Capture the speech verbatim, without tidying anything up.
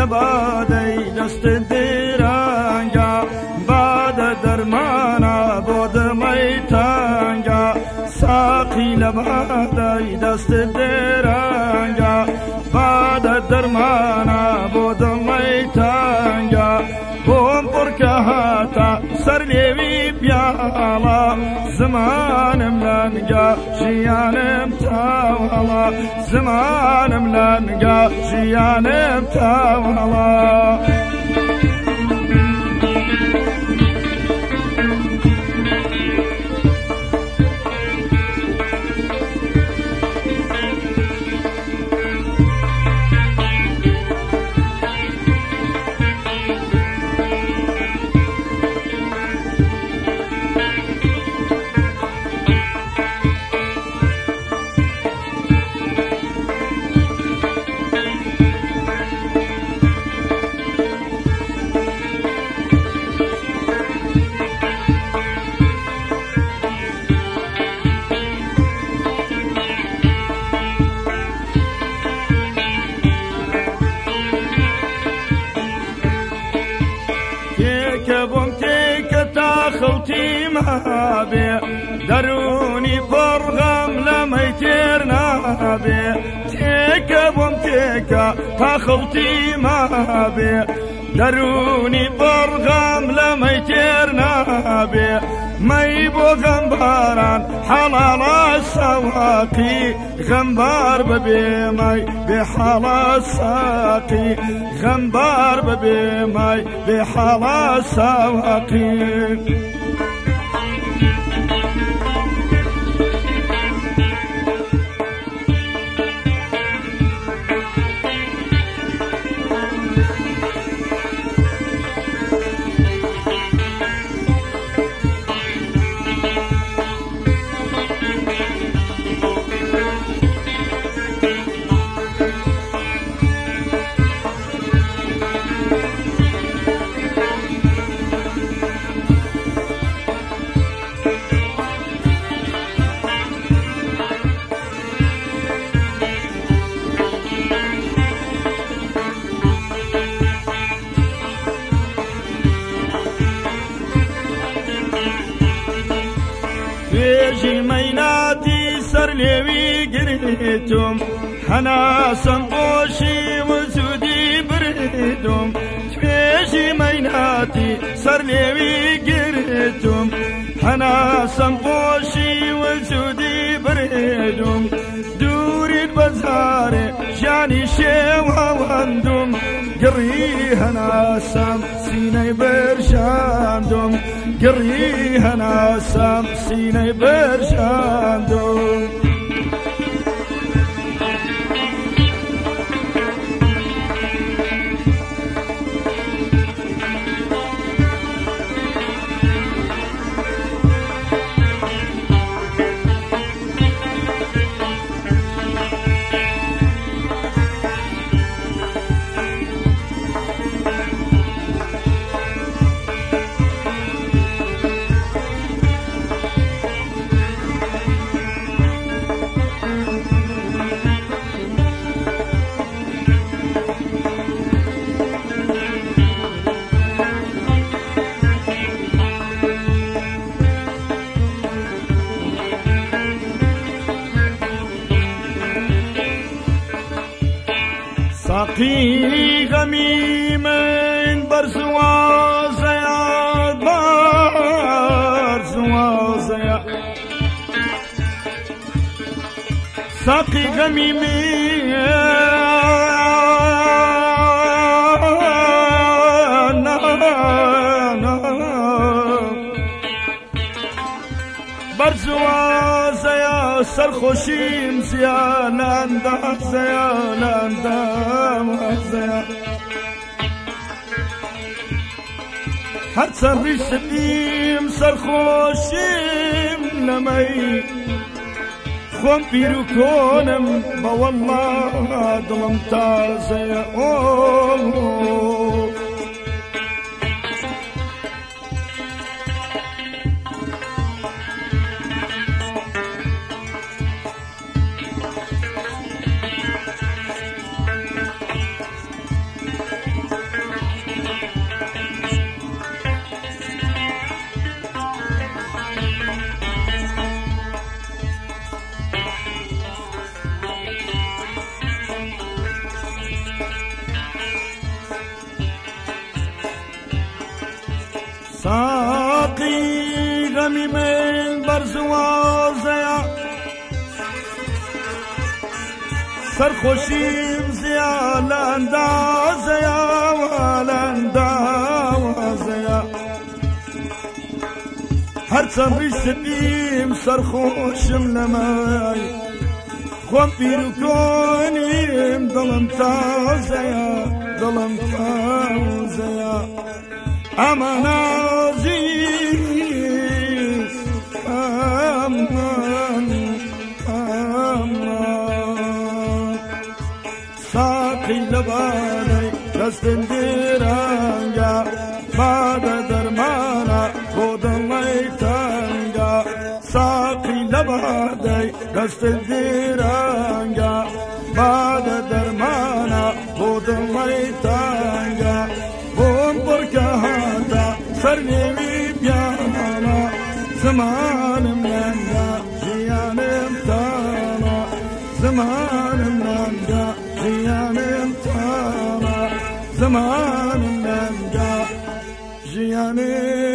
لبادەی دەستت درەنگە بادە دەرمانە بۆ دڵی تەنگە ساقی لەبادەی دەستت درەنگە بادە دەرمانە بۆ دڵی تەنگە بۆم پڕکە هاتە سەر لێوی پیاڵە زمانم لەنگە ژیانم تاوەڵە زمانم لەنگە ژیانم تاوەڵە خەوتیمابێ دەرونی پڕغەم لەمەی تێر نابێ تێکە بۆم تێکە تا خەوتیمابێ دەرونی پڕغەم لەمەی تێر نابێ مەی بۆ غەمباران حەڵاڵە سەواقی غەمبار بەبێ مەی بێ حاڵە ساقی غەمبار بەبێ مەی بێ حاڵە سەواقی توێژی مەیناتی سەر لێوی گرتم هەناسەم پۆشی وجودی بردم توێژی مەیناتی سەر لێوی گرتم هەناسەم پۆشی وجودی بردم دووریت بەزارێ ژیانی شێوەوەندم گڕی هەناسەم سینەی بەرژاندم گڕی هەناسەم سینەی بەرژاندم ساقی غەمی من بەرزوازەیە بەرزوازەیە ساقی غەمی من بەرزوازەیە سەرخۆشیم زیان ئەندازەیە ئەندازەیە هەرچەند ڕیشتیم سەرخۆشیم لەمەی خۆم پیر و کۆنم بەوەڵڵا دڵم تازەیە هەرمی من بەرزوازەیە سەرخۆشیم زیاد لە ئەندازەیە لە ئەندازەیە هەرچەند ڕیشتیم سەرخۆشم لەمای خۆم پیر و کۆنیم دڵم تازەیە دڵم تازەیە ئەمە نازیز ئەمان ئەمان ساقی لەبارەی دەستم درەنگە بادە دەرمانە بۆ دڵی تەنگە ساقی لەبارەی دەستم درەنگە بادە دەرمانە بۆ دڵی تەنگە بۆم بڕکە هاتە سەر نێوی پیانە زمانم لەنگە ژیانم تاڵە زمانم لەنگە ژیانم تاڵە زمانم لەنگە ژیانم